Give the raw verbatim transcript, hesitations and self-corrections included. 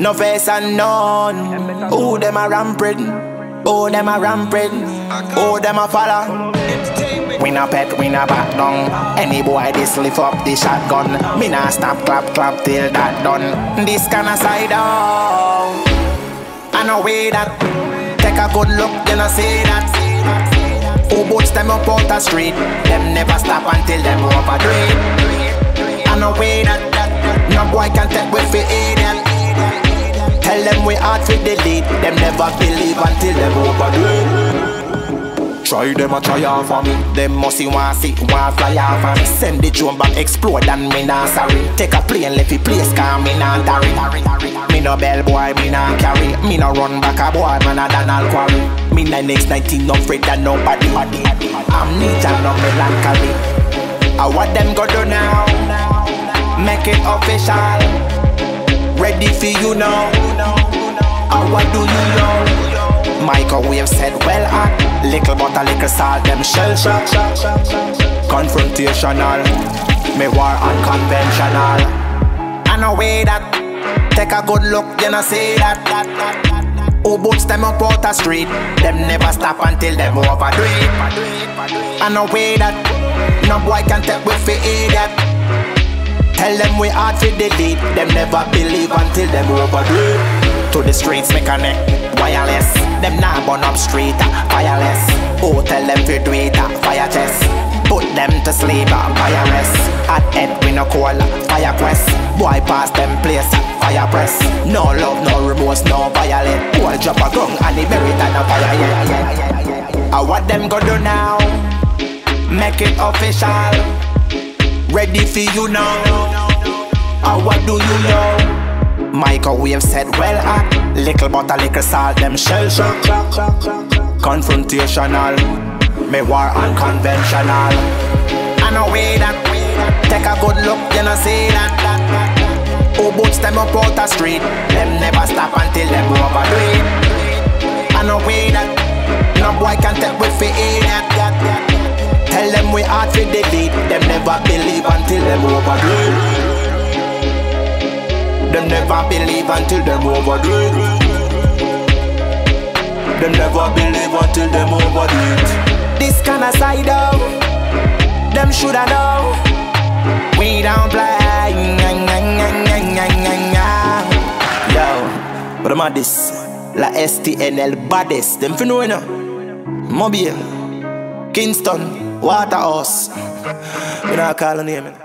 Noface and none. Who them a rampant? Who them a rampant? Who them a follow? We na pet, we na back down. Any boy this lift up the shotgun. Me na stop, clap, clap till that done. This kind of side out. I know way that. Take a good look, you know see that. Who boots them up out the street? Them never stop until them overdo it. I know way that. No boy can take with the idiot. Tell them we hard to delete. Them never believe until them overdo it. Try them a try off for me. Them must see one sit, one fly off for me. Send the drone back, explode and me nah sorry. Take a plane, left the place, cause me nah tarry. Me no bell boy, me nah carry. Me no run back a boy, man a Donald quarry. Me nah next nineteen, no afraid that nobody. I'm neat and no melancholy. I what them go do now? Make it official. Ready for you now. I what do you know? Microwave said well hot. Little butter, little salt, them shell shock. Confrontational, me war unconventional. I know way that. Take a good look, you know see that. Who boots them up out the street? Them never stop until them overdo it. I know way that. No boy can take with the idiot. Tell them we hard to delete. Them never believe until them overdo it. To the streets me connect, wireless. Them nah burn up street, fireless. Oh, tell them to do it, fire chest. Put them to sleep, fire rest. Hot head, we no call, fire quest. Boy pass them place, fire press. No love, no remorse, no violate. Boy drop a gun and he bury it on a fire, yeah, yeah, yeah, yeah. I what them go do now? Make it official. Ready for you now. I what do you know? Microwave said well hot. Little butter, little salt, them shell shock. Confrontational, me war unconventional. I know way that. Take a good look, you know see that. Who boots them up out the street? Them never stop until them overdo it. I know way that. No boy can take with the idiot. Tell them we hard to delete. Them never believe until them overdo it. Them never believe until them overdo it. Them never believe until them overdo it. This kind of side out, them shoulda know. We don't play. Yo, but I'm at this. La S T N L baddest. Them fi know you know. Mobile, Kingston, Waterhouse. We not call a name.